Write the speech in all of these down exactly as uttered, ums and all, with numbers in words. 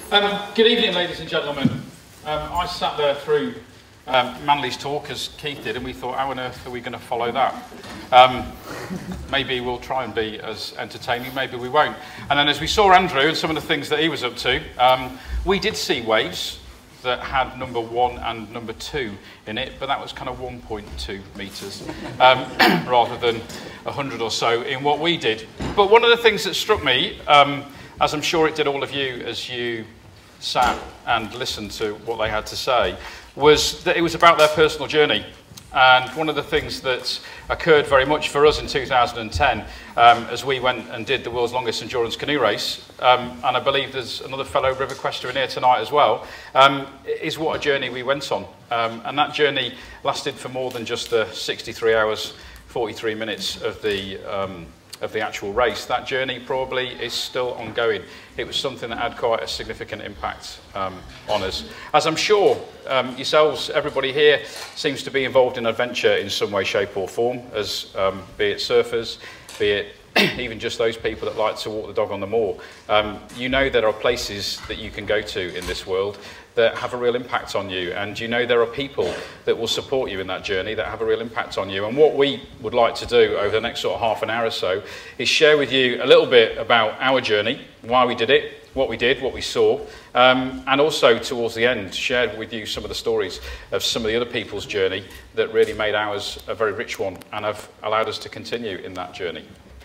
Um, good evening, ladies and gentlemen. Um, I sat there through um, Manley's talk, as Keith did, and we thought, how on earth are we going to follow that? Um, maybe we'll try and be as entertaining, maybe we won't. And then as we saw Andrew and some of the things that he was up to, um, we did see waves that had number one and number two in it, but that was kind of one point two metres um, rather than one hundred or so in what we did. But one of the things that struck me, um, as I'm sure it did all of you as you sat and listened to what they had to say, was that it was about their personal journey. And one of the things that occurred very much for us in two thousand ten, um, as we went and did the world's longest endurance canoe race, um, and I believe there's another fellow River Quester in here tonight as well, um, is what a journey we went on. Um, and that journey lasted for more than just the sixty-three hours, forty-three minutes of the um, of the actual race. That journey probably is still ongoing. It was something that had quite a significant impact um, on us. As I'm sure um, yourselves, everybody here seems to be involved in adventure in some way, shape or form, as um, be it surfers, be it even just those people that like to walk the dog on the moor. Um, you know there are places that you can go to in this world that have a real impact on you, and you know there are people that will support you in that journey that have a real impact on you. And what we would like to do over the next sort of half an hour or so is share with you a little bit about our journey, why we did it, what we did, what we saw, um, and also towards the end share with you some of the stories of some of the other people's journey that really made ours a very rich one and have allowed us to continue in that journey.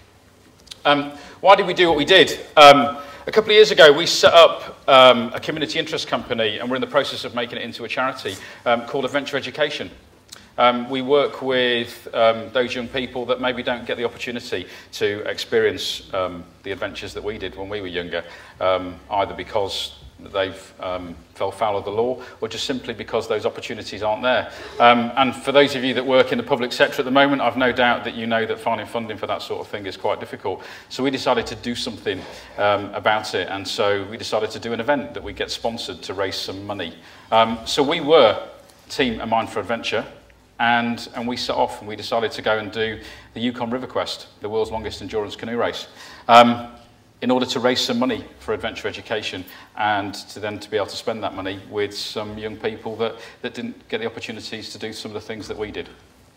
Um, why did we do what we did? Um, a couple of years ago, we set up um, a community interest company, and we're in the process of making it into a charity um, called Adventure Education. Um, we work with um, those young people that maybe don't get the opportunity to experience um, the adventures that we did when we were younger, um, either because they've um, fell foul of the law or just simply because those opportunities aren't there. Um, and for those of you that work in the public sector at the moment, I've no doubt that you know that finding funding for that sort of thing is quite difficult. So we decided to do something um, about it, and so we decided to do an event that we get sponsored to raise some money. Um, so we were Team A Mind for Adventure, and, and we set off and we decided to go and do the Yukon River Quest, the world's longest endurance canoe race. Um, in order to raise some money for adventure education and to then to be able to spend that money with some young people that, that didn't get the opportunities to do some of the things that we did.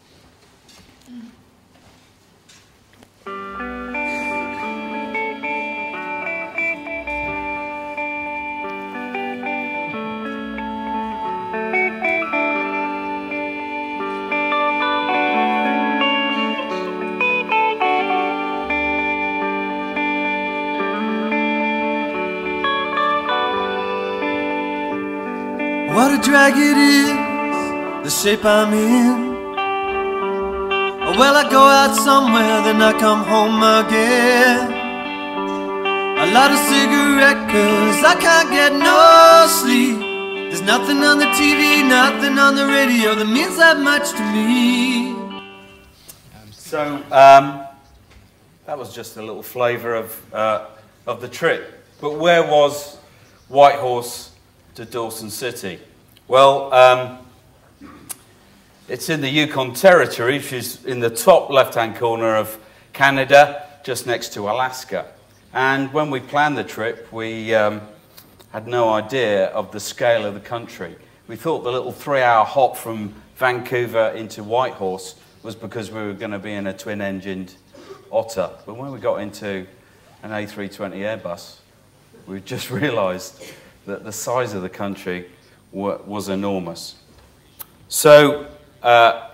What a drag it is, the shape I'm in. Well, I go out somewhere, then I come home again. I light a cigarette cause I can't get no sleep. There's nothing on the T V, nothing on the radio that means that much to me. So, um, that was just a little flavour of, uh, of the trip. But where was Whitehorse to Dawson City? Well, um, it's in the Yukon Territory, which is in the top left-hand corner of Canada, just next to Alaska. And when we planned the trip, we um, had no idea of the scale of the country. We thought the little three-hour hop from Vancouver into Whitehorse was because we were going to be in a twin-engined Otter. But when we got into an A three twenty Airbus, we just realised that the size of the country was enormous. So, uh,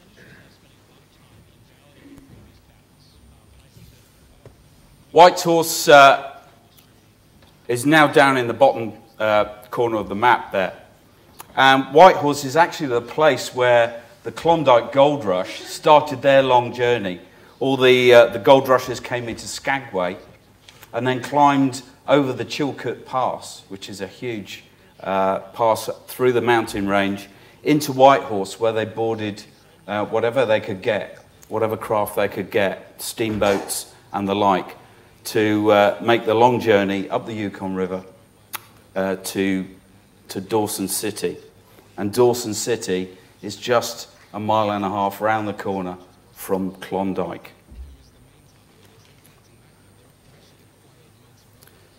Whitehorse uh, is now down in the bottom uh, corner of the map there. And Whitehorse is actually the place where the Klondike Gold Rush started their long journey. All the, uh, the gold rushers came into Skagway and then climbed over the Chilkoot Pass, which is a huge uh, pass through the mountain range, into Whitehorse, where they boarded uh, whatever they could get, whatever craft they could get, steamboats and the like, to uh, make the long journey up the Yukon River uh, to, to Dawson City. And Dawson City is just a mile and a half round the corner from Klondike.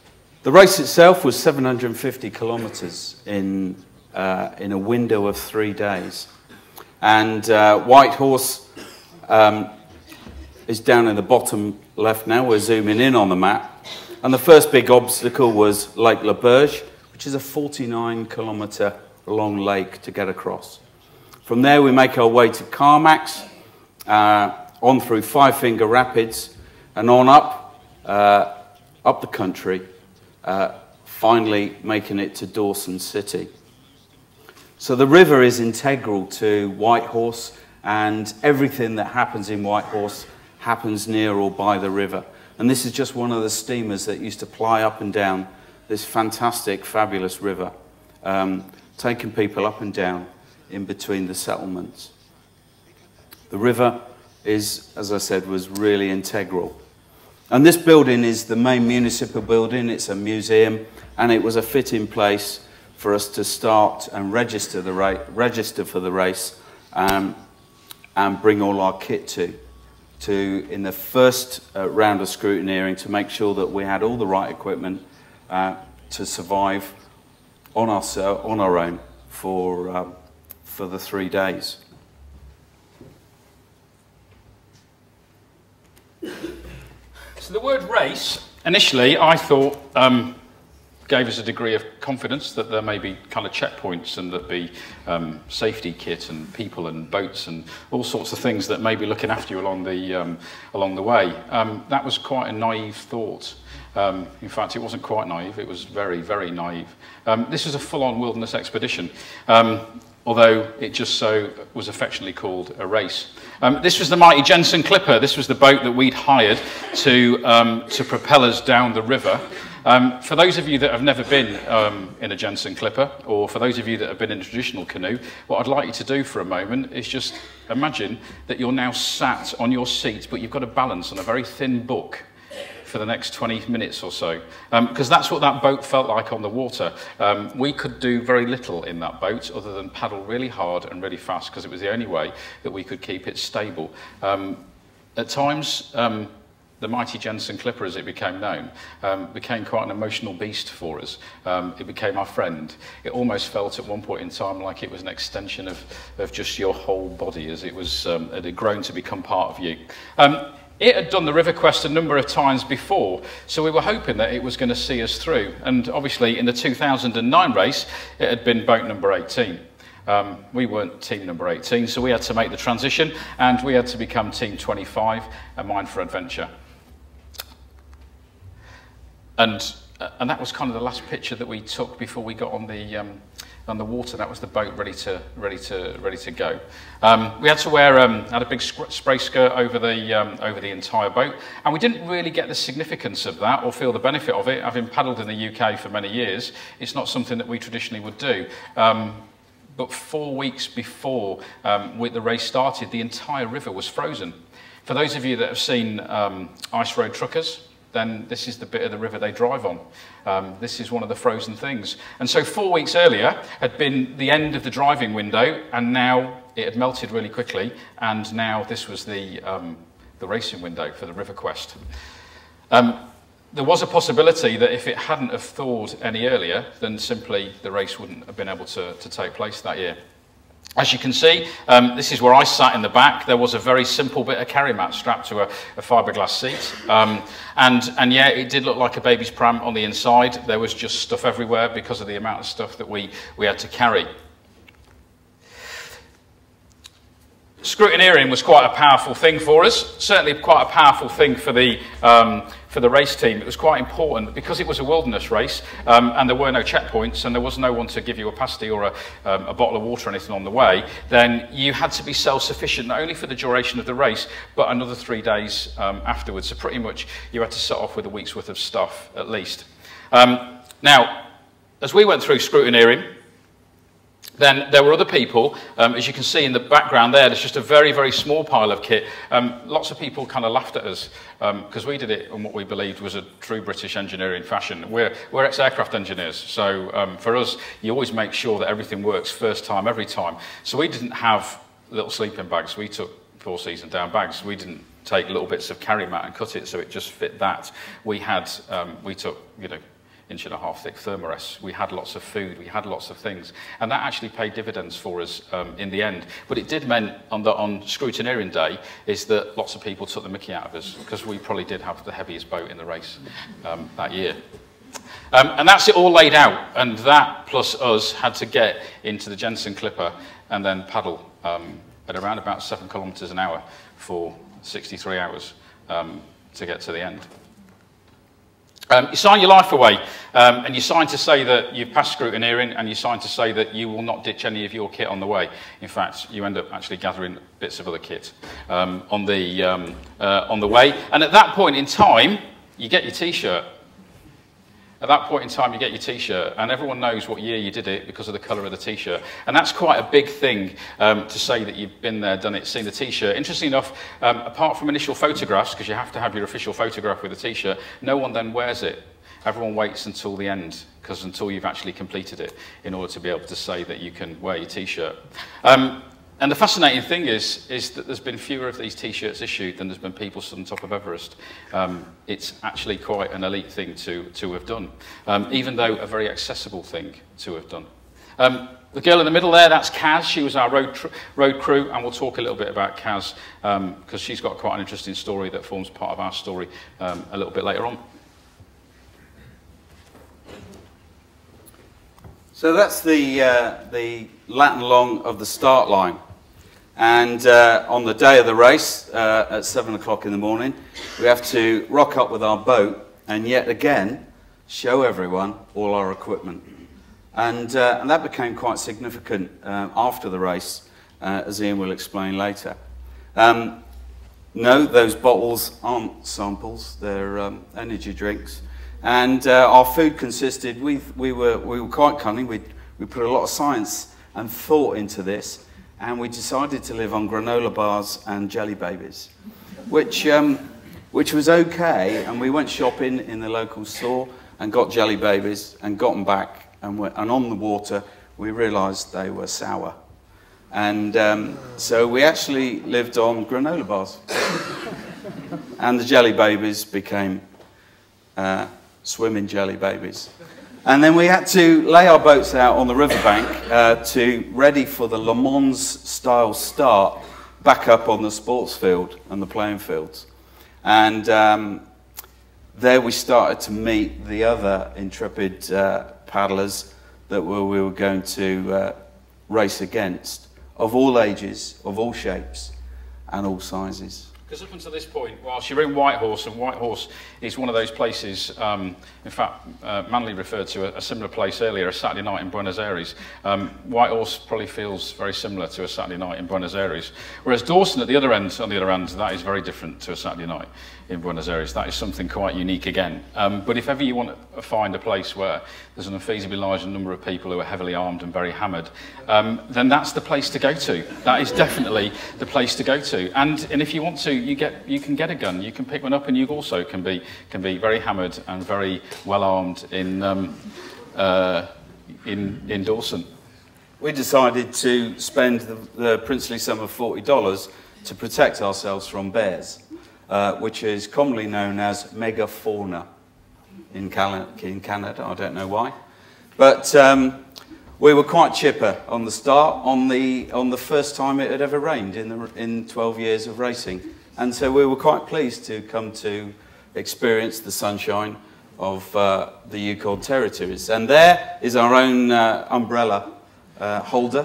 The race itself was seven hundred fifty kilometres in, uh, in a window of three days. And uh, White Horse um, is down in the bottom left now. We're zooming in on the map. And the first big obstacle was Lake Le Berge, which is a forty-nine kilometre long lake to get across. From there we make our way to Carmax, uh, on through Five Finger Rapids, and on up, uh, up the country, uh, finally making it to Dawson City. So the river is integral to White Horse, and everything that happens in White Horse happens near or by the river. And this is just one of the steamers that used to ply up and down this fantastic, fabulous river, um, taking people up and down in between the settlements. The river is, as I said, was really integral. And this building is the main municipal building. It's a museum, and it was a fitting place for us to start and register the ra register for the race, um, and bring all our kit to. To in the first uh, round of scrutineering, to make sure that we had all the right equipment uh, to survive on our on our own for um, for the three days. So the word race, initially, I thought um, gave us a degree of confidence that there may be kind of checkpoints and that be um, safety kit and people and boats and all sorts of things that may be looking after you along the, um, along the way. Um, that was quite a naive thought. Um, in fact, it wasn't quite naive, it was very, very naive. Um, this was a full-on wilderness expedition, um, although it just so was affectionately called a race. Um, this was the mighty Jensen Clipper. This was the boat that we'd hired to, um, to propel us down the river. Um, for those of you that have never been um, in a Jensen Clipper, or for those of you that have been in a traditional canoe, what I'd like you to do for a moment is just imagine that you're now sat on your seat, but you've got to balance on a very thin book for the next twenty minutes or so, because um, that's what that boat felt like on the water. Um, we could do very little in that boat other than paddle really hard and really fast, because it was the only way that we could keep it stable. Um, at times, um, the mighty Jensen Clipper, as it became known, um, became quite an emotional beast for us. Um, it became our friend. It almost felt at one point in time like it was an extension of, of just your whole body, as it was um, it had grown to become part of you. Um, It had done the River Quest a number of times before, so we were hoping that it was going to see us through. And obviously in the two thousand nine race, it had been boat number eighteen. Um, we weren't team number eighteen, so we had to make the transition, and we had to become team twenty-five, and Mind for Adventure. And, uh, and that was kind of the last picture that we took before we got on the, um, on the water. That was the boat ready to, ready to, ready to go. Um, we had to wear, um, had a big spray skirt over the, um, over the entire boat, and we didn't really get the significance of that or feel the benefit of it. Having paddled in the U K for many years, it's not something that we traditionally would do. Um, but four weeks before um, the race started, the entire river was frozen. For those of you that have seen um, ice road truckers, then this is the bit of the river they drive on. Um, this is one of the frozen things. And so four weeks earlier had been the end of the driving window, and now it had melted really quickly, and now this was the, um, the racing window for the River Quest. Um, there was a possibility that if it hadn't have thawed any earlier, then simply the race wouldn't have been able to, to take place that year. As you can see, um, this is where I sat in the back. There was a very simple bit of carry mat strapped to a, a fiberglass seat. Um, and, and yeah, it did look like a baby's pram on the inside. There was just stuff everywhere because of the amount of stuff that we, we had to carry. Scrutineering was quite a powerful thing for us, certainly quite a powerful thing for the, um, for the race team. It was quite important because it was a wilderness race, um, and there were no checkpoints, and there was no one to give you a pasty or a, um, a bottle of water or anything on the way. Then you had to be self-sufficient, not only for the duration of the race, but another three days um, afterwards. So pretty much you had to set off with a week's worth of stuff at least. Um, now, as we went through scrutineering, then there were other people, um, as you can see in the background there, there's just a very, very small pile of kit. Um, lots of people kind of laughed at us because um, we did it in what we believed was a true British engineering fashion. We're, we're ex-aircraft engineers, so um, for us, you always make sure that everything works first time, every time. So we didn't have little sleeping bags. We took four season down bags. We didn't take little bits of carry mat and cut it so it just fit that. We had, um, we took, you know, inch and a half thick thermarest. We had lots of food, we had lots of things, and that actually paid dividends for us um, in the end. But it did mean on, the, on scrutineering day is that lots of people took the mickey out of us because we probably did have the heaviest boat in the race um, that year. Um, and that's it all laid out, and that plus us had to get into the Jensen Clipper and then paddle um, at around about seven kilometres an hour for sixty-three hours um, to get to the end. Um, you sign your life away, um, and you sign to say that you've passed scrutineering, and you sign to say that you will not ditch any of your kit on the way. In fact, you end up actually gathering bits of other kit um, on, the, um, uh, on the way. And at that point in time, you get your T-shirt. At that point in time, you get your T-shirt, and everyone knows what year you did it because of the colour of the T-shirt. And that's quite a big thing um, to say that you've been there, done it, seen the T-shirt. Interestingly enough, um, apart from initial photographs, because you have to have your official photograph with the T-shirt, no one then wears it. Everyone waits until the end, because until you've actually completed it, in order to be able to say that you can wear your T-shirt. Um, And the fascinating thing is, is that there's been fewer of these T-shirts issued than there's been people stood on top of Everest. Um, it's actually quite an elite thing to, to have done, um, even though a very accessible thing to have done. Um, the girl in the middle there, that's Kaz. She was our road, tr road crew, and we'll talk a little bit about Kaz, because um, she's got quite an interesting story that forms part of our story um, a little bit later on. So that's the, uh, the lat and long of the start line. And uh, on the day of the race, uh, at seven o'clock in the morning, we have to rock up with our boat and yet again show everyone all our equipment. And, uh, and that became quite significant uh, after the race, uh, as Ian will explain later. Um, no, those bottles aren't samples, they're um, energy drinks. And uh, our food consisted, we, we, were, we were quite cunning, we, we put a lot of science and thought into this, and we decided to live on granola bars and jelly babies, which, um, which was okay, and we went shopping in the local store and got jelly babies and got them back, and, went, and on the water we realised they were sour. And um, so we actually lived on granola bars. And the jelly babies became uh, swimming jelly babies. And then we had to lay our boats out on the riverbank uh, to ready for the Le Mans style start back up on the sports field and the playing fields. And um, there we started to meet the other intrepid uh, paddlers that were, we were going to uh, race against, of all ages, of all shapes and all sizes. Because up until this point, whilst you're in Whitehorse, and Whitehorse is one of those places, um, in fact, uh, Manley referred to a, a similar place earlier, a Saturday night in Buenos Aires. Um, Whitehorse probably feels very similar to a Saturday night in Buenos Aires. Whereas Dawson at the other end, on the other end, that is very different to a Saturday night in Buenos Aires. That is something quite unique again. Um, but if ever you want to find a place where there's an unfeasibly large number of people who are heavily armed and very hammered, um, then that's the place to go to. That is definitely the place to go to. And, and if you want to, you get you can get a gun, you can pick one up, and you also can be can be very hammered and very well armed in um, uh, in in Dawson. We decided to spend the, the princely sum of forty dollars to protect ourselves from bears, uh, which is commonly known as megafauna in, Cal in Canada. I don't know why, but um, we were quite chipper on the start, on the on the first time it had ever rained in the in twelve years of racing. And so we were quite pleased to come to experience the sunshine of uh, the Yukon territories. And there is our own uh, umbrella uh, holder,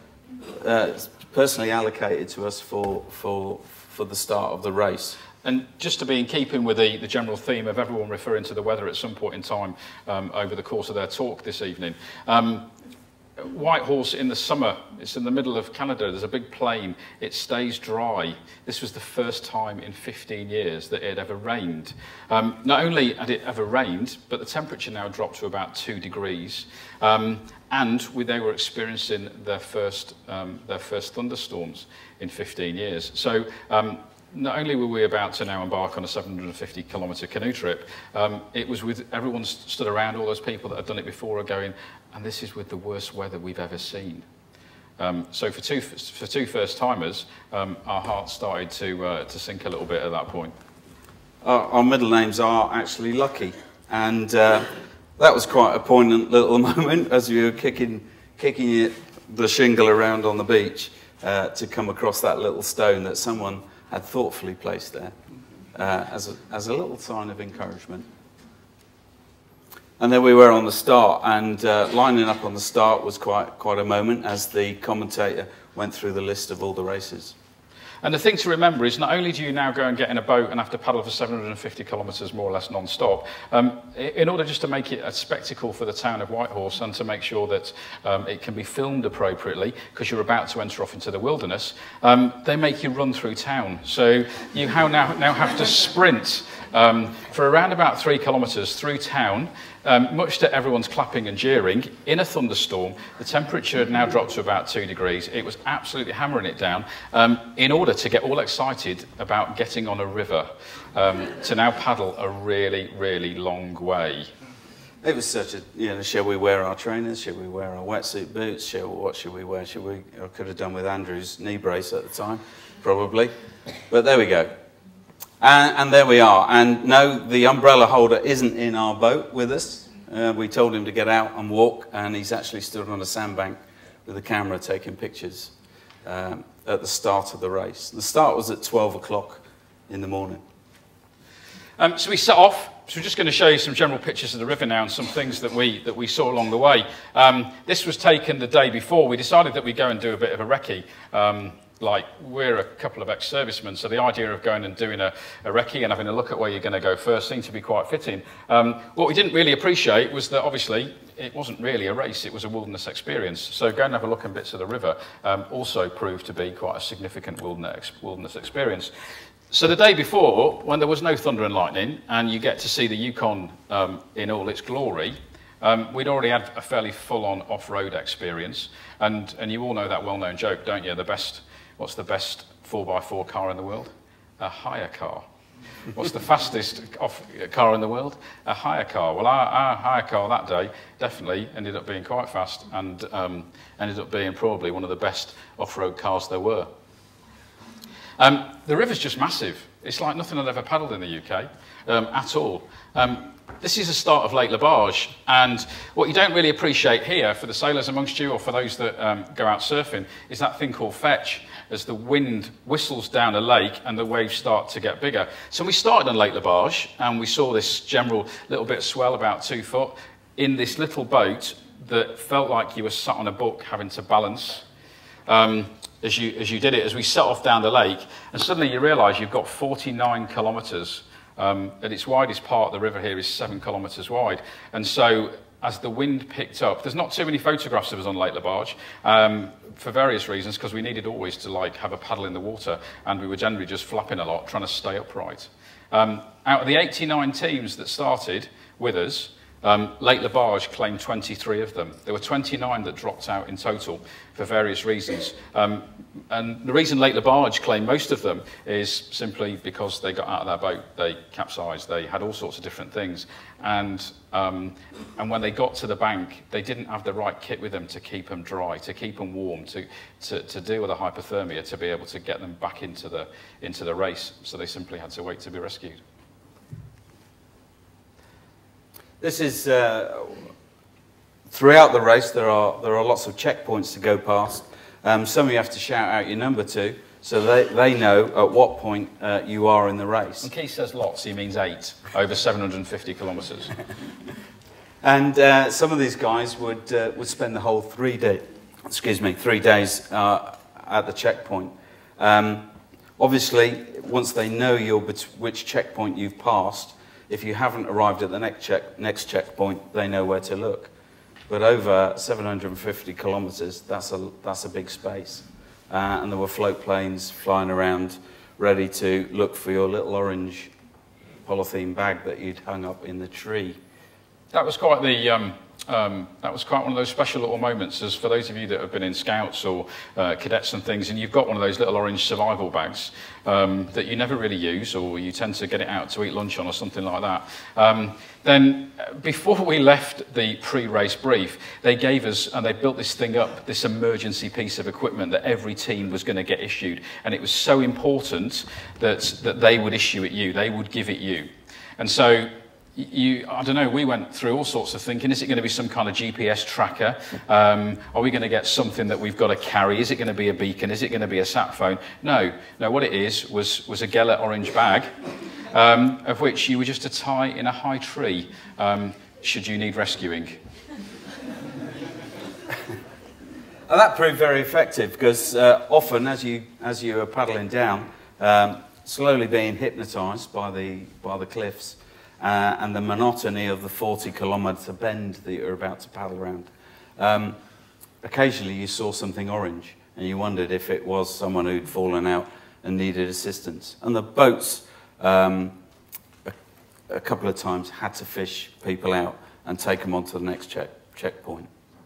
uh, personally allocated to us for, for, for the start of the race. And just to be in keeping with the, the general theme of everyone referring to the weather at some point in time um, over the course of their talk this evening, um, Whitehorse in the summer, it's in the middle of Canada, there's a big plain, it stays dry. This was the first time in fifteen years that it had ever rained. Um, not only had it ever rained, but the temperature now dropped to about two degrees. Um, and we, they were experiencing their first, um, their first thunderstorms in fifteen years. So um, not only were we about to now embark on a seven hundred fifty kilometre canoe trip, um, it was with everyone stood around, all those people that had done it before are going, and this is with the worst weather we've ever seen. Um, so for two, for two first-timers, um, our hearts started to, uh, to sink a little bit at that point. Our, our middle names are actually Lucky, and uh, that was quite a poignant little moment as we were kicking, kicking it, the shingle around on the beach uh, to come across that little stone that someone had thoughtfully placed there uh, as, a, as a little sign of encouragement. And then we were on the start, and uh, lining up on the start was quite, quite a moment as the commentator went through the list of all the races. And the thing to remember is not only do you now go and get in a boat and have to paddle for seven hundred fifty kilometres more or less non-stop, um, in order just to make it a spectacle for the town of Whitehorse and to make sure that um, it can be filmed appropriately because you're about to enter off into the wilderness, um, they make you run through town. So you now, now have to sprint um, for around about three kilometres through town, um, much to everyone's clapping and jeering, in a thunderstorm. The temperature had now dropped to about two degrees. It was absolutely hammering it down um, in order to get all excited about getting on a river, um, to now paddle a really, really long way. It was such a, you know, shall we wear our trainers? Shall we wear our wetsuit boots? Shall, what should we wear? Should we, I could have done with Andrew's knee brace at the time, probably. But there we go. And, and there we are. And no, the umbrella holder isn't in our boat with us. Uh, we told him to get out and walk, and he's actually stood on a sandbank with a camera taking pictures um, at the start of the race. The start was at twelve o'clock in the morning. Um, so we set off. So we're just going to show you some general pictures of the river now and some things that we, that we saw along the way. Um, this was taken the day before. We decided that we'd go and do a bit of a recce. Um, like, we're a couple of ex-servicemen, so the idea of going and doing a, a recce and having a look at where you're going to go first seemed to be quite fitting. Um, what we didn't really appreciate was that, obviously, it wasn't really a race, it was a wilderness experience. So go and have a look at bits of the river um, also proved to be quite a significant wilderness, wilderness experience. So the day before, when there was no thunder and lightning, and you get to see the Yukon um, in all its glory, um, we'd already had a fairly full-on off-road experience. And, and you all know that well-known joke, don't you? The best, what's the best four by four car in the world? A hire car. What's the fastest off car in the world? A hire car. Well, our, our hire car that day definitely ended up being quite fast and um, ended up being probably one of the best off-road cars there were. Um, the river's just massive. It's like nothing I'd ever paddled in the U K um, at all. Um, this is the start of Lake Labarge, and what you don't really appreciate here, for the sailors amongst you or for those that um, go out surfing, is that thing called fetch, as the wind whistles down a lake and the waves start to get bigger. So we started on Lake Labarge, and we saw this general little bit of swell, about two foot, in this little boat that felt like you were sat on a book having to balance. Um, As you, as you did it, as we set off down the lake, and suddenly you realise you've got forty-nine kilometres. Um, at its widest part, the river here is seven kilometres wide. And so, as the wind picked up, there's not too many photographs of us on Lake Labarge, um, for various reasons, because we needed always to like have a paddle in the water, and we were generally just flapping a lot, trying to stay upright. Um, out of the eighty-nine teams that started with us, Um, Lake Labarge claimed twenty-three of them. There were twenty-nine that dropped out in total for various reasons. Um, and the reason Lake Labarge claimed most of them is simply because they got out of their boat, they capsized, they had all sorts of different things. And, um, and when they got to the bank, they didn't have the right kit with them to keep them dry, to keep them warm, to, to, to deal with the hypothermia, to be able to get them back into the, into the race. So they simply had to wait to be rescued. This is, uh, throughout the race, there are, there are lots of checkpoints to go past. Um, some you have to shout out your number to, so they, they know at what point uh, you are in the race. And Keith says lots, he means eight, over seven hundred fifty kilometres. And uh, some of these guys would, uh, would spend the whole three, day, excuse me, three days uh, at the checkpoint. Um, obviously, once they know you're which checkpoint you've passed, if you haven't arrived at the next, check, next checkpoint, they know where to look. But over seven hundred fifty kilometres, that's a, that's a big space. Uh, and there were float planes flying around, ready to look for your little orange polythene bag that you'd hung up in the tree. That was quite the... Um Um, that was quite one of those special little moments, as for those of you that have been in scouts or uh, cadets and things, and you've got one of those little orange survival bags um, that you never really use, or you tend to get it out to eat lunch on or something like that. Um, then before we left the pre-race brief, they gave us, and they built this thing up, this emergency piece of equipment that every team was going to get issued, and it was so important that, that they would issue it you, they would give it you. And so you, I don't know, we went through all sorts of thinking. Is it going to be some kind of G P S tracker? Um, are we going to get something that we've got to carry? Is it going to be a beacon? Is it going to be a sat phone? No, no, what it is was, was a Gellert orange bag, um, of which you were just to tie in a high tree, um, should you need rescuing. And that proved very effective, because uh, often as you, as you are paddling down, um, slowly being hypnotised by the, by the cliffs, Uh, and the monotony of the forty kilometre bend that you're about to paddle around. Um, occasionally you saw something orange and you wondered if it was someone who'd fallen out and needed assistance. And the boats, um, a, a couple of times, had to fish people out and take them on to the next check, checkpoint.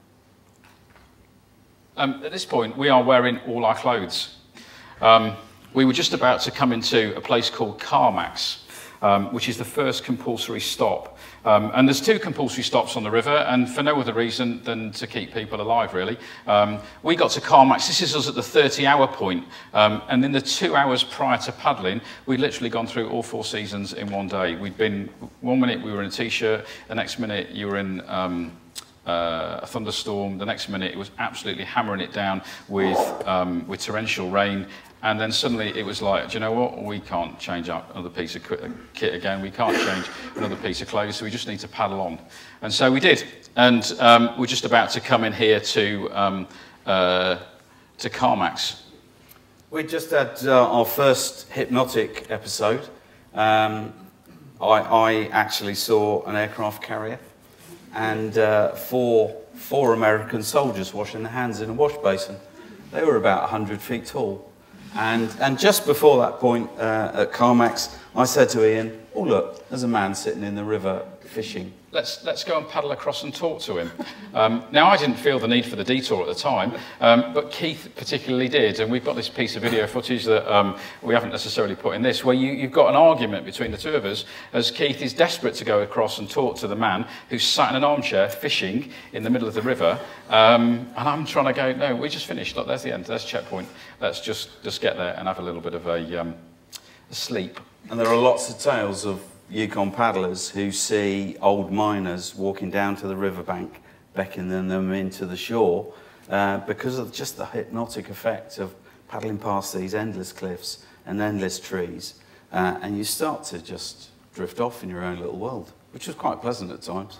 Um, at this point, we are wearing all our clothes. Um, we were just about to come into a place called Carmax, Um, which is the first compulsory stop. Um, and there's two compulsory stops on the river, and for no other reason than to keep people alive, really. Um, we got to Carmax. This is us at the thirty hour point, um, and in the two hours prior to paddling, we'd literally gone through all four seasons in one day. We'd been, one minute we were in a t-shirt, the next minute you were in um, uh, a thunderstorm, the next minute it was absolutely hammering it down with, um, with torrential rain. And then suddenly it was like, do you know what? We can't change up another piece of kit again. We can't change another piece of clothes, so we just need to paddle on. And so we did. And um, we're just about to come in here to, um, uh, to Carmax. We just had uh, our first hypnotic episode. Um, I, I actually saw an aircraft carrier and uh, four, four American soldiers washing their hands in a wash basin. They were about one hundred feet tall. And, and just before that point uh, at Carmax, I said to Ian, oh look, there's a man sitting in the river fishing. Let's, let's go and paddle across and talk to him. Um, now, I didn't feel the need for the detour at the time, um, but Keith particularly did. And we've got this piece of video footage that um, we haven't necessarily put in this, where you, you've got an argument between the two of us as Keith is desperate to go across and talk to the man who's sat in an armchair fishing in the middle of the river. Um, and I'm trying to go, no, we just finished. Look, there's the end. There's checkpoint. Let's just, just get there and have a little bit of a, um, a sleep. And there are lots of tales of Yukon paddlers who see old miners walking down to the riverbank, beckoning them into the shore, uh, because of just the hypnotic effect of paddling past these endless cliffs and endless trees, uh, and you start to just drift off in your own little world, which was quite pleasant at times.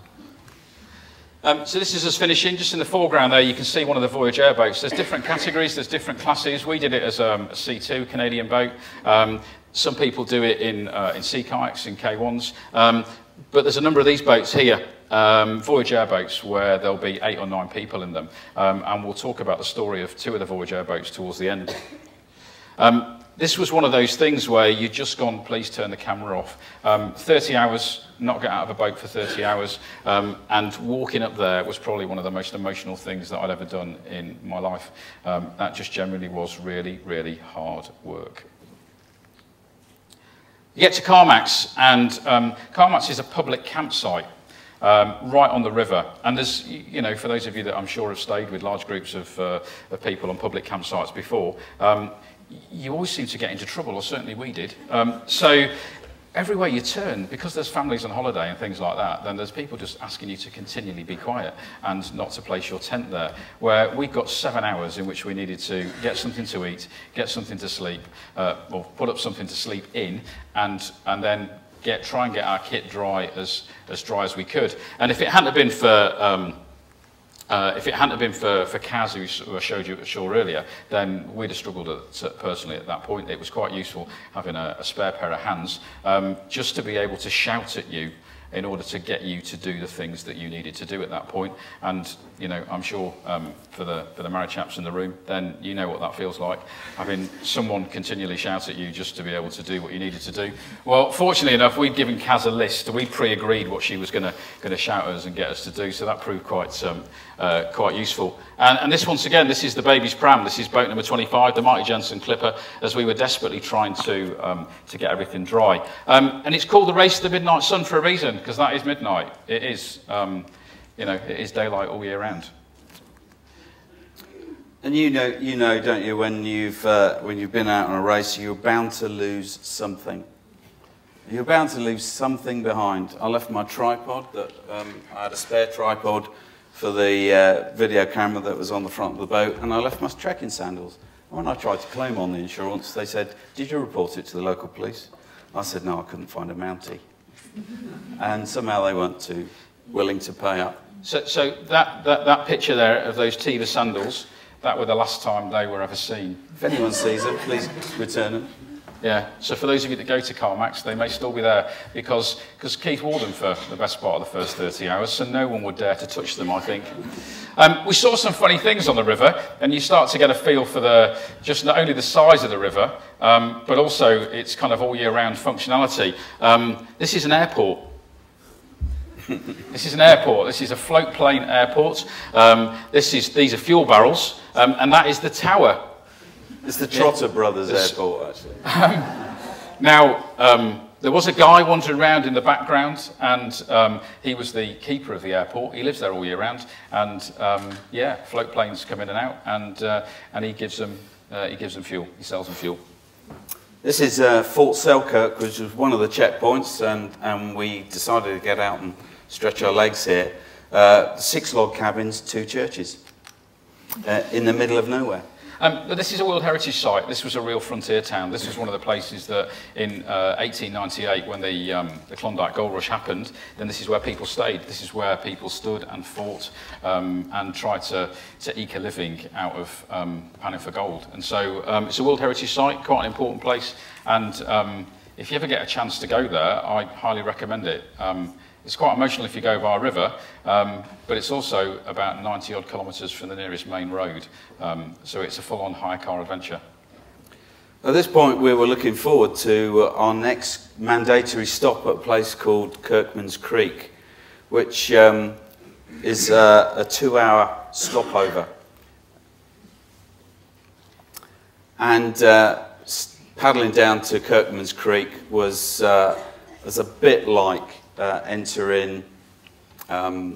Um, so this is us finishing. Just in the foreground there, you can see one of the Voyage airboats. There's different categories, there's different classes. We did it as um, a C two, Canadian boat. Um, some people do it in, uh, in sea kayaks, in K ones. Um, but there's a number of these boats here, um, Voyage airboats, where there'll be eight or nine people in them. Um, and we'll talk about the story of two of the Voyage airboats towards the end. Um, This was one of those things where you'd just gone, please turn the camera off. Um, thirty hours, not get out of a boat for thirty hours, um, and walking up there was probably one of the most emotional things that I'd ever done in my life. Um, that just generally was really, really hard work. You get to Carmax, and um, Carmax is a public campsite. Um, right on the river, and there's, you know, for those of you that I'm sure have stayed with large groups of, uh, of people on public campsites before, um, you always seem to get into trouble, or certainly we did. Um, so everywhere you turn, because there's families on holiday and things like that, then there's people just asking you to continually be quiet and not to place your tent there. Where we got seven hours in which we needed to get something to eat, get something to sleep, uh, or put up something to sleep in, and, and then get, try and get our kit dry as, as dry as we could. And if it hadn't have been for um, Uh, if it hadn't have been for, for Kaz, who I showed you at shore earlier, then we'd have struggled at, personally at that point. It was quite useful having a, a spare pair of hands, um, just to be able to shout at you in order to get you to do the things that you needed to do at that point. And, you know, I'm sure um, for, the, for the married chaps in the room, then you know what that feels like, having someone continually shout at you just to be able to do what you needed to do. Well, fortunately enough, we'd given Kaz a list. We pre-agreed what she was going to shout at us and get us to do, so that proved quite, um, uh, quite useful. And, and this, once again, this is the baby's pram. This is boat number twenty-five, the Mighty Jensen Clipper, as we were desperately trying to, um, to get everything dry. Um, and it's called the Race to the Midnight Sun for a reason, because that is midnight. It is, um, you know, it is daylight all year round. And you know, you know, don't you, when you've, uh, when you've been out on a race, you're bound to lose something. You're bound to leave something behind. I left my tripod. That um, I had a spare tripod for the uh, video camera that was on the front of the boat, and I left my trekking sandals. And when I tried to claim on the insurance, they said, "Did you report it to the local police?" I said, "No, I couldn't find a Mountie." And somehow they weren't too willing to pay up. So, so that, that, that picture there of those Tiva sandals, that were the last time they were ever seen. If anyone sees them, please return them. Yeah, so for those of you that go to Carmack's, they may still be there because because Keith wore them for the best part of the first thirty hours, so no one would dare to touch them, I think. Um, we saw some funny things on the river, and you start to get a feel for the just not only the size of the river, um, but also its kind of all year round functionality. Um, this is an airport. This is an airport. This is a float plane airport. Um, this is these are fuel barrels, um, and that is the tower. It's the Trotter yeah. Brothers it's, Airport, actually. Um, now, um, there was a guy wandering around in the background, and um, he was the keeper of the airport. He lives there all year round, and um, yeah, float planes come in and out, and uh, and he gives them uh, he gives them fuel. He sells them fuel. This is uh, Fort Selkirk, which was one of the checkpoints, and and we decided to get out and stretch our legs here. Uh, six log cabins, two churches, uh, in the middle of nowhere. Um, but this is a World Heritage Site. This was a real frontier town. This was one of the places that in uh, eighteen ninety-eight, when the, um, the Klondike Gold Rush happened, then this is where people stayed. This is where people stood and fought um, and tried to, to eke a living out of um, panning for gold. And so um, it's a World Heritage Site, quite an important place. And um, if you ever get a chance to go there, I highly recommend it. Um, It's quite emotional if you go by a river, um, but it's also about ninety odd kilometres from the nearest main road. Um, so it's a full-on hire car adventure. At this point, we were looking forward to our next mandatory stop at a place called Kirkman's Creek, which um, is uh, a two-hour stopover. And uh, paddling down to Kirkman's Creek was, uh, was a bit like Uh, entering um,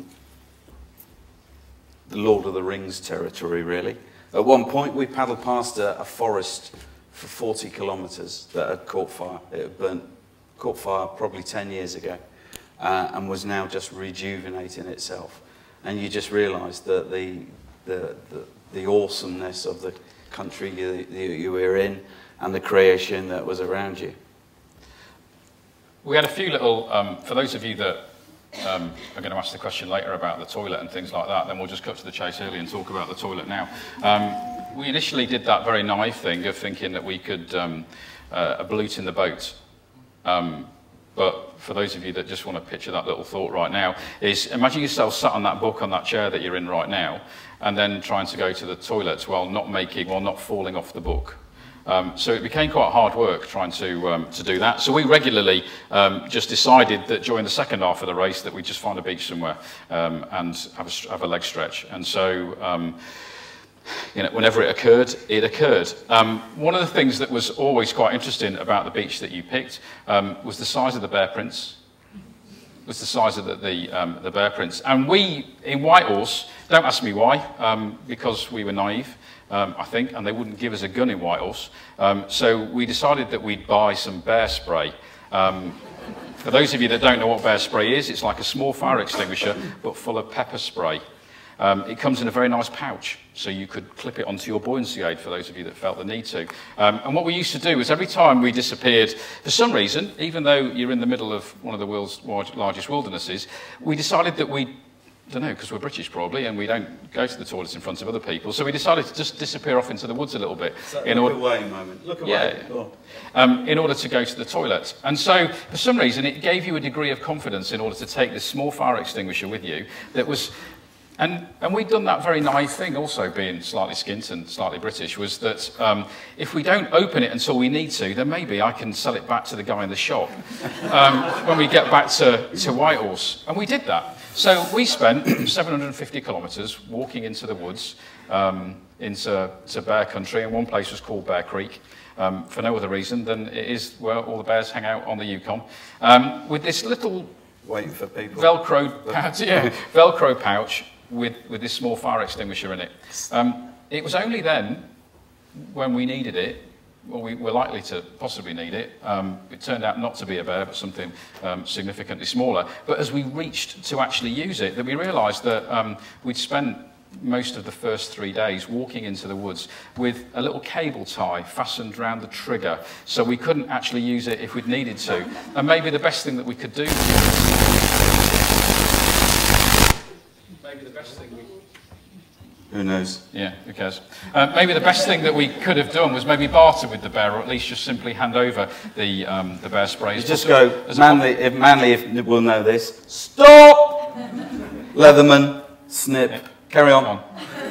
the Lord of the Rings territory, really. At one point, we paddled past a, a forest for forty kilometres that had caught fire. It had burnt, caught fire probably ten years ago, uh, and was now just rejuvenating itself. And you just realised that the, the, the, the awesomeness of the country you, you were in and the creation that was around you. We had a few little, um, for those of you that um, are going to ask the question later about the toilet and things like that, then we'll just cut to the chase early and talk about the toilet now. Um, we initially did that very naive thing of thinking that we could um, uh, a balut in the boat. Um, but for those of you that just want to picture that little thought right now, is imagine yourself sat on that book on that chair that you're in right now, and then trying to go to the toilet while not making, while not falling off the book. Um, so it became quite hard work trying to, um, to do that. So we regularly um, just decided that during the second half of the race that we'd just find a beach somewhere um, and have a, have a leg stretch. And so, um, you know, whenever it occurred, it occurred. Um, one of the things that was always quite interesting about the beach that you picked um, was the size of the bear prints. Was the size of the, the, um, the bear prints. And we, in Whitehorse, don't ask me why, um, because we were naive. Um, I think, and they wouldn't give us a gun in Whitehorse. Um, so we decided that we'd buy some bear spray. Um, for those of you that don't know what bear spray is, it's like a small fire extinguisher, but full of pepper spray. Um, it comes in a very nice pouch, so you could clip it onto your buoyancy aid for those of you that felt the need to. Um, and what we used to do was every time we disappeared, for some reason, even though you're in the middle of one of the world's largest wildernesses, we decided that we'd I don't know, because we're British probably, and we don't go to the toilets in front of other people. So we decided to just disappear off into the woods a little bit. So in look order, away moment. Look away. Yeah, cool. um, in order to go to the toilet. And so, for some reason, it gave you a degree of confidence in order to take this small fire extinguisher with you. That was, and and we'd done that very naive thing, also being slightly skint and slightly British, was that um, if we don't open it until we need to, then maybe I can sell it back to the guy in the shop um, when we get back to to Whitehorse. And we did that. So we spent seven hundred fifty kilometres walking into the woods, um, into to bear country, and one place was called Bear Creek, um, for no other reason than it is where all the bears hang out on the Yukon, um, with this little waiting for people Velcro pouch, yeah, Velcro pouch with with this small fire extinguisher in it. Um, it was only then, when we needed it, well, we were likely to possibly need it. Um, it turned out not to be a bear, but something um, significantly smaller. But as we reached to actually use it, that we realised that um, we'd spent most of the first three days walking into the woods with a little cable tie fastened around the trigger, so we couldn't actually use it if we'd needed to. And maybe the best thing that we could do maybe the best thing we Who knows? Yeah, who cares? Uh, maybe the best thing that we could have done was maybe barter with the bear, or at least just simply hand over the um, the bear sprays. You just go, Manly, if Manly if will know this, stop! Leatherman, snip, yeah. Carry on. on.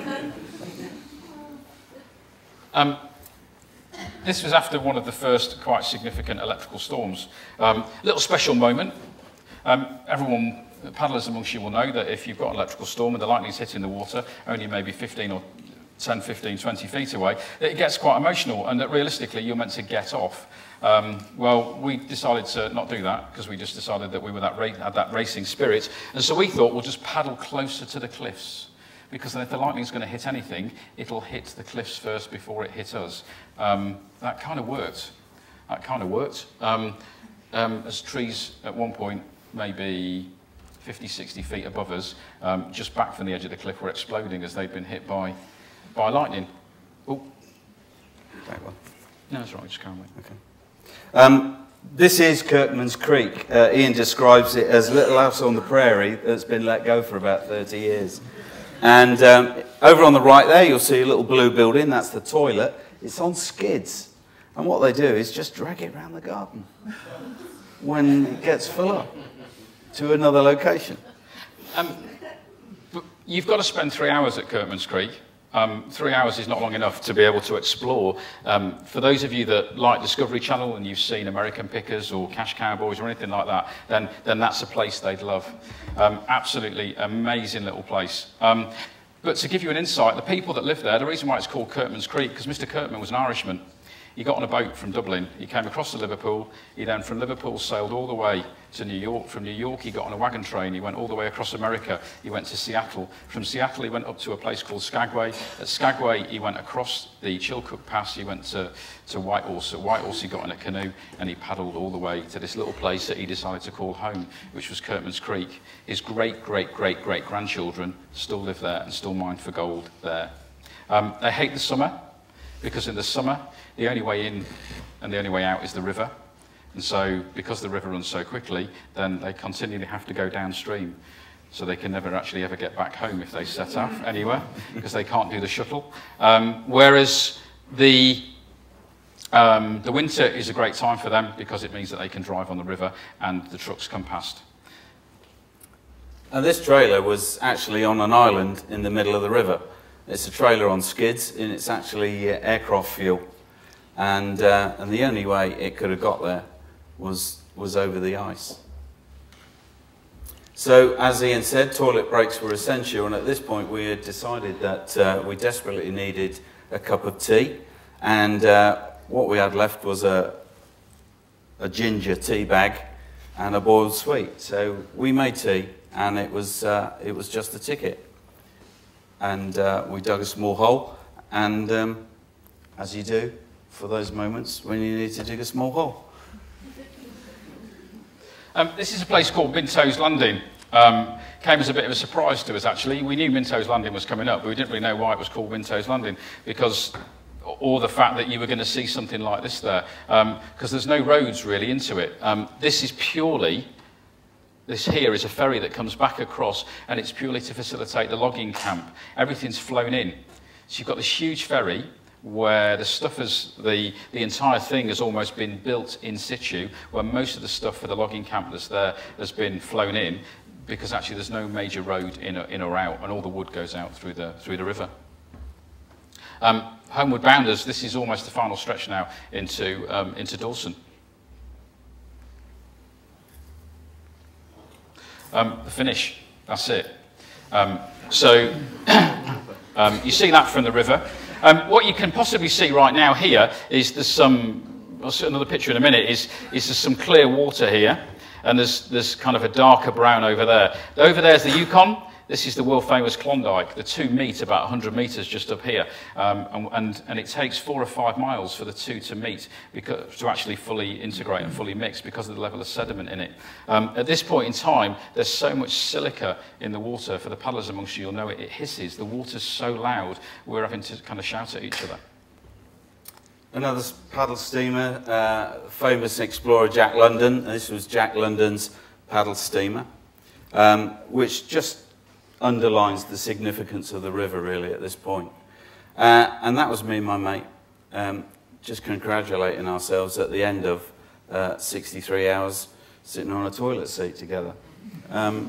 Um, this was after one of the first quite significant electrical storms. Um, little special moment. Um, everyone, paddlers amongst you will know that if you've got an electrical storm and the lightning's hitting the water, only maybe fifteen or ten, fifteen, twenty feet away, it gets quite emotional, and that realistically you're meant to get off. Um, well, we decided to not do that because we just decided that we were that had that racing spirit, and so we thought we'll just paddle closer to the cliffs, because then if the lightning's going to hit anything, it'll hit the cliffs first before it hit us. Um, that kind of worked. That kind of worked. Um, um, as trees at one point, maybe fifty, sixty feet above us, um, just back from the edge of the cliff, were exploding as they'd been hit by, by lightning. Oh. That one. No, that's right, just carry on. Okay. Um, this is Kirkman's Creek. Uh, Ian describes it as little house on the prairie that's been let go for about thirty years. And um, over on the right there, you'll see a little blue building. That's the toilet. It's on skids. And what they do is just drag it around the garden when it gets full up to another location. Um, you've got to spend three hours at Kirkman's Creek. Um, three hours is not long enough to be able to explore. Um, for those of you that like Discovery Channel and you've seen American Pickers or Cash Cowboys or anything like that, then, then that's a place they'd love. Um, absolutely amazing little place. Um, but to give you an insight, the people that live there, the reason why it's called Kirkman's Creek, because Mister Kirkman was an Irishman. He got on a boat from Dublin, he came across to Liverpool, he then from Liverpool sailed all the way to New York. From New York he got on a wagon train, he went all the way across America, he went to Seattle. From Seattle he went up to a place called Skagway. At Skagway he went across the Chilcoot Pass, he went to, to Whitehorse. At Whitehorse he got in a canoe and he paddled all the way to this little place that he decided to call home, which was Kirkman's Creek. His great, great, great, great grandchildren still live there and still mine for gold there. Um, they hate the summer, because in the summer the only way in and the only way out is the river. And so, because the river runs so quickly, then they continually have to go downstream. So they can never actually ever get back home if they set off anywhere, because they can't do the shuttle. Um, whereas the, um, the winter is a great time for them, because it means that they can drive on the river and the trucks come past. And this trailer was actually on an island in the middle of the river. It's a trailer on skids, and it's actually uh, aircraft fuel. And, uh, and the only way it could have got there was, was over the ice. So, as Ian said, toilet breaks were essential, and at this point we had decided that uh, we desperately needed a cup of tea, and uh, what we had left was a, a ginger tea bag and a boiled sweet. So we made tea, and it was, uh, it was just the ticket. And uh, we dug a small hole, and um, as you do, for those moments when you need to dig a small hole. Um, this is a place called Minto's Landing. Um, came as a bit of a surprise to us, actually. We knew Minto's Landing was coming up, but we didn't really know why it was called Minto's Landing, because, or the fact that you were going to see something like this there, because um, there's no roads really into it. Um, this is purely, this here is a ferry that comes back across, and it's purely to facilitate the logging camp. Everything's flown in. So you've got this huge ferry, where the stuff is, the, the entire thing has almost been built in situ, where most of the stuff for the logging camp that's there has been flown in, because actually there's no major road in or, in or out, and all the wood goes out through the, through the river. Um, homeward bounders, this is almost the final stretch now into, um, into Dawson. Um, the finish, that's it. Um, so um, you see that from the river. Um, what you can possibly see right now here is there's some, I'll see another picture in a minute, is, is there's some clear water here, and there's, there's kind of a darker brown over there. Over there's the Yukon, this is the world famous Klondike. The two meet about one hundred metres just up here, um, and, and, and it takes four or five miles for the two to meet because, to actually fully integrate and fully mix because of the level of sediment in it. Um, at this point in time, there's so much silica in the water. For the paddlers amongst you, you'll know it, it hisses. The water's so loud, we're having to kind of shout at each other. Another paddle steamer, uh, famous explorer Jack London. This was Jack London's paddle steamer, um, which just underlines the significance of the river really at this point. Uh, and that was me and my mate um, just congratulating ourselves at the end of uh, sixty-three hours sitting on a toilet seat together, um,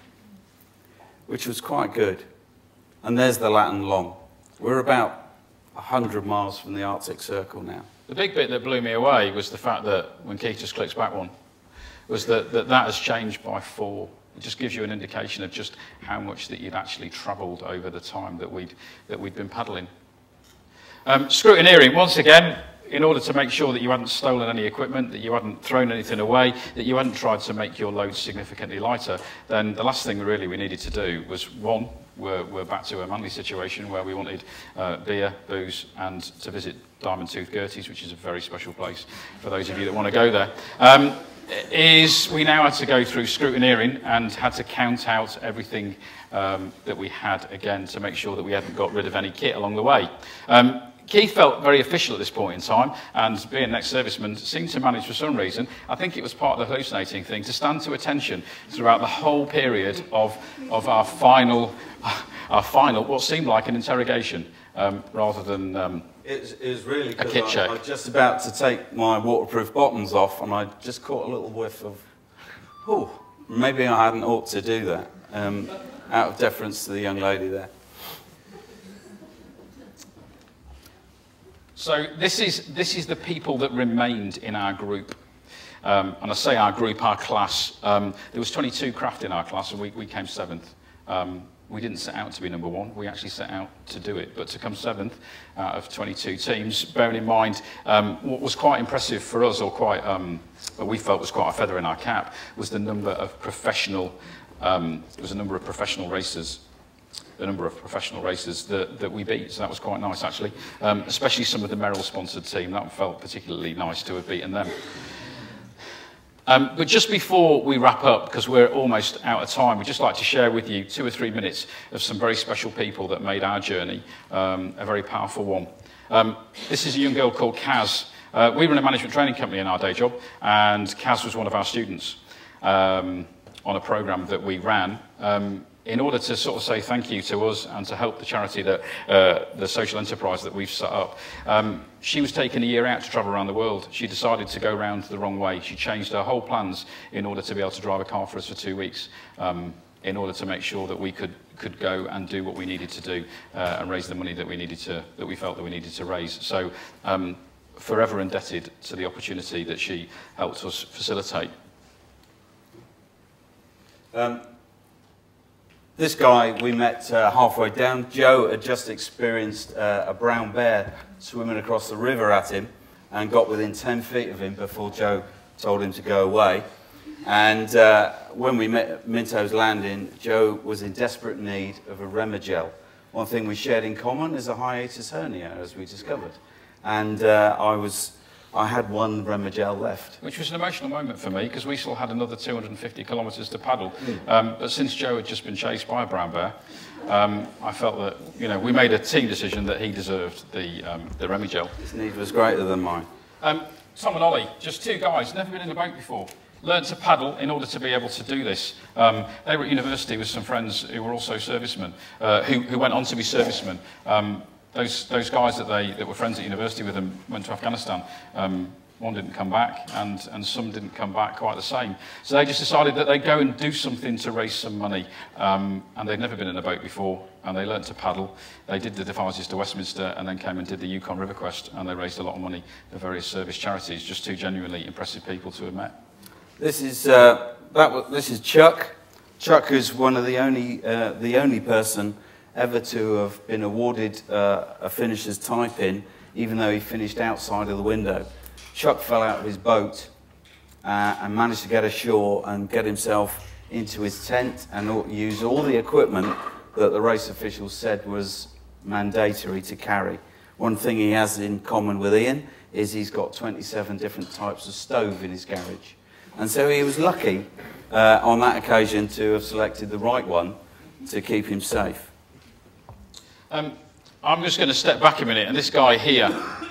which was quite good. And there's the Latin Long. We're about one hundred miles from the Arctic Circle now. The big bit that blew me away was the fact that, when Keith just clicks back one, was that that, that has changed by four. It just gives you an indication of just how much that you'd actually travelled over the time that we'd, that we'd been paddling. Um, scrutineering, once again, in order to make sure that you hadn't stolen any equipment, that you hadn't thrown anything away, that you hadn't tried to make your load significantly lighter, then the last thing really we needed to do was, one, we're, we're back to a Manly situation where we wanted uh, beer, booze, and to visit Diamond Tooth Gertie's, which is a very special place for those of you that want to go there. Um, is we now had to go through scrutineering and had to count out everything um, that we had again to make sure that we hadn't got rid of any kit along the way. Um, Keith felt very official at this point in time, and being an ex-serviceman seemed to manage for some reason, I think it was part of the hallucinating thing, to stand to attention throughout the whole period of, of our final, our final, what seemed like an interrogation, um, rather than um, It was really a kit because check. I was just about to take my waterproof bottoms off and I just caught a little whiff of, oh, maybe I hadn't ought to do that, um, out of deference to the young lady there. So this is, this is the people that remained in our group. Um, and I say our group, our class. Um, there was twenty-two craft in our class and we, we came seventh. Um, we didn't set out to be number one, we actually set out to do it. But to come seventh out of twenty-two teams, bearing in mind um, what was quite impressive for us, or quite, um, what we felt was quite a feather in our cap, was the number of professional, um, there was a number of professional racers. The number of professional racers that, that we beat, so that was quite nice actually, um, especially some of the Merrill-sponsored team. That felt particularly nice to have beaten them. Um, but just before we wrap up, because we're almost out of time, we'd just like to share with you two or three minutes of some very special people that made our journey um, a very powerful one. Um, this is a young girl called Kaz. Uh, we run a management training company in our day job, and Kaz was one of our students um, on a program that we ran. Um, in order to sort of say thank you to us and to help the charity, that, uh, the social enterprise that we've set up. Um, she was taking a year out to travel around the world. She decided to go round the wrong way. She changed her whole plans in order to be able to drive a car for us for two weeks, um, in order to make sure that we could, could go and do what we needed to do uh, and raise the money that we needed to, that we felt that we needed to raise. So um, forever indebted to the opportunity that she helped us facilitate. Um, This guy we met uh, halfway down. Joe had just experienced uh, a brown bear swimming across the river at him and got within ten feet of him before Joe told him to go away. And uh, when we met at Minto's Landing, Joe was in desperate need of a Remigel. One thing we shared in common is a hiatus hernia, as we discovered. And uh, I was... I had one Remigel left. Which was an emotional moment for me, because we still had another two hundred fifty kilometres to paddle. Mm. Um, but since Joe had just been chased by a brown bear, um, I felt that, you know, we made a team decision that he deserved the, um, the Remigel. His need was greater than mine. Um, Tom and Ollie, just two guys, never been in a boat before. Learned to paddle in order to be able to do this. Um, they were at university with some friends who were also servicemen, uh, who, who went on to be servicemen. Um, Those, those guys that, they, that were friends at university with them went to Afghanistan. Um, one didn't come back, and, and some didn't come back quite the same. So they just decided that they'd go and do something to raise some money. Um, and they'd never been in a boat before, and they learnt to paddle. They did the Devices to Westminster, and then came and did the Yukon River Quest, and they raised a lot of money for various service charities. Just two genuinely impressive people to have met. This is, uh, that was, this is Chuck. Chuck is one of the only, uh, the only person ever to have been awarded uh, a finisher's tie-pin, even though he finished outside of the window. Chuck fell out of his boat uh, and managed to get ashore and get himself into his tent and all, use all the equipment that the race officials said was mandatory to carry. One thing he has in common with Ian is he's got twenty-seven different types of stove in his garage. And so he was lucky uh, on that occasion to have selected the right one to keep him safe. Um, I'm just going to step back a minute, and this guy here,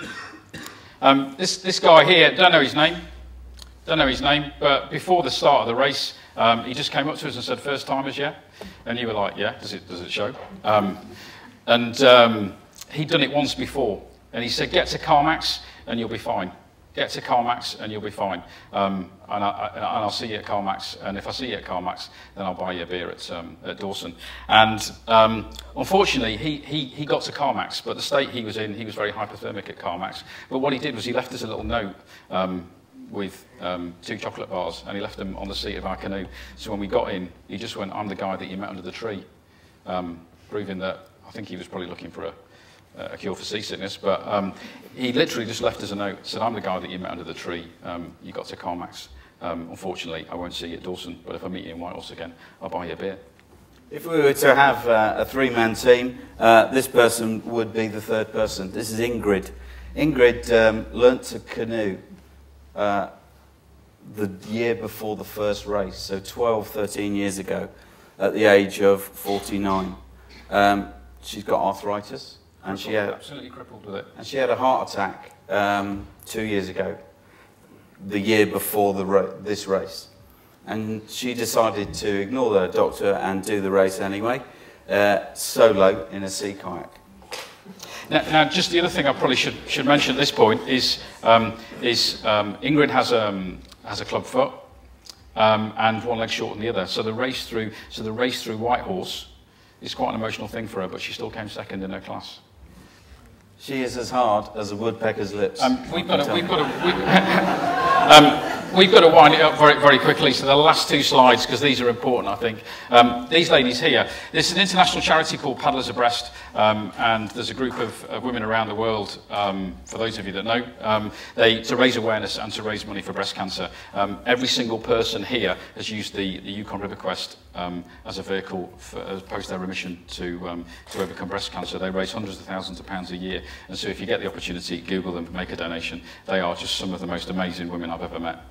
um, this, this guy here, don't know his name, don't know his name, but before the start of the race, um, he just came up to us and said, first timers, yeah? And you were like, yeah, does it, does it show? Um, and um, he'd done it once before, and he said, get to Carmax and you'll be fine. Get to Carmax and you'll be fine. Um, and, I, and I'll see you at Carmax, and if I see you at Carmax, then I'll buy you a beer at, um, at Dawson. And um, unfortunately, he, he, he got to Carmax, but the state he was in, he was very hypothermic at Carmax. But what he did was he left us a little note um, with um, two chocolate bars, and he left them on the seat of our canoe. So when we got in, he just went, I'm the guy that you met under the tree, um, proving that I think he was probably looking for a a cure for seasickness, but um, he literally just left us a note, said, I'm the guy that you met under the tree, um, you got to Carmax. Um, unfortunately, I won't see you at Dawson, but if I meet you in Whitehorse again, I'll buy you a beer. If we were to have uh, a three-man team, uh, this person would be the third person. This is Ingrid. Ingrid um, learnt to canoe uh, the year before the first race, so twelve, thirteen years ago, at the age of forty-nine. Um, she's got arthritis. And she had absolutely crippled with it. And she had a heart attack um, two years ago, the year before the ra this race, and she decided to ignore the doctor and do the race anyway, uh, solo in a sea kayak. Now, now, just the other thing I probably should should mention at this point is um, is um, Ingrid has um, has a club foot um, and one leg short than the other. So the race through so the race through Whitehorse is quite an emotional thing for her, but she still came second in her class. She is as hard as a woodpecker's lips. Um, we've got to, we've got to, we, um, we've got to wind it up very, very quickly. So the last two slides, because these are important, I think. Um, these ladies here, there's an international charity called Paddlers Abreast, um, and there's a group of, of women around the world, um, for those of you that know, um, they, to raise awareness and to raise money for breast cancer. Um, every single person here has used the, the Yukon River Quest um, as a vehicle for, as post their remission to, um, to overcome breast cancer. They raise hundreds of thousands of pounds a year. And so if you get the opportunity, Google them, make a donation. They are just some of the most amazing women I've ever met.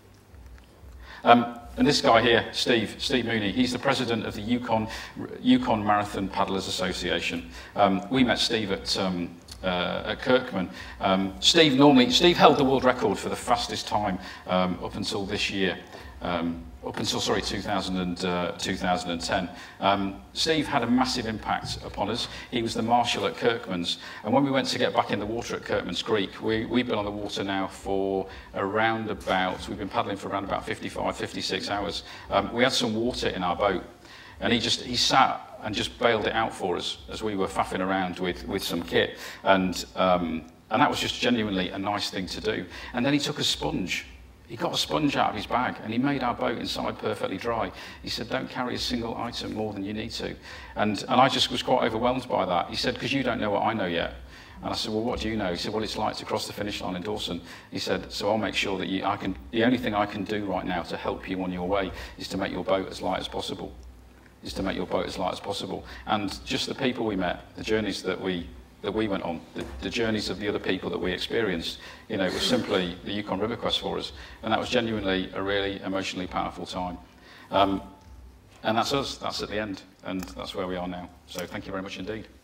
Um, and this guy here, Steve, Steve Mooney, he's the president of the Yukon, Yukon Marathon Paddlers Association. Um, we met Steve at, um, uh, at Kirkman. Um, Steve normally, Steve held the world record for the fastest time um, up until this year. Um, up until, sorry, two thousand and, uh, two thousand ten. Um, Steve had a massive impact upon us. He was the marshal at Kirkman's, and when we went to get back in the water at Kirkman's Creek, we, we've been on the water now for around about, we've been paddling for around about fifty-five, fifty-six hours. Um, we had some water in our boat, and he just, he sat and just bailed it out for us as we were faffing around with, with some kit, and, um, and that was just genuinely a nice thing to do. And then he took a sponge. He got a sponge out of his bag and he made our boat inside perfectly dry. He said, don't carry a single item more than you need to. And, and I just was quite overwhelmed by that. He said, because you don't know what I know yet. And I said, well, what do you know? He said, well, it's like to cross the finish line in Dawson. He said, so I'll make sure that you, I can, the only thing I can do right now to help you on your way is to make your boat as light as possible. Is to make your boat as light as possible. And just the people we met, the journeys that we that we went on, the, the journeys of the other people that we experienced, you know, it was simply the Yukon River Quest for us. And that was genuinely a really emotionally powerful time. Um, and that's us, that's at the end, and that's where we are now. So thank you very much indeed.